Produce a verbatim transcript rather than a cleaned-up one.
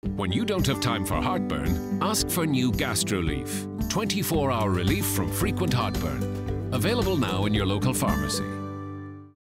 When you don't have time for heartburn, ask for new GastroLief. twenty-four hour relief from frequent heartburn. Available now in your local pharmacy.